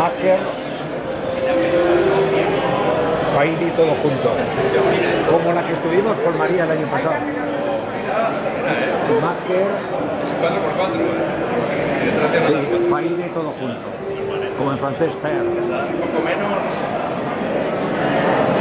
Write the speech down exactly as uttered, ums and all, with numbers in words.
Macker, Fairi, todo junto. Como la que estuvimos con María el año pasado. Macker, cuatro por cuatro. sí, Fairi, todo junto. Como en francés, faire. Un poco menos.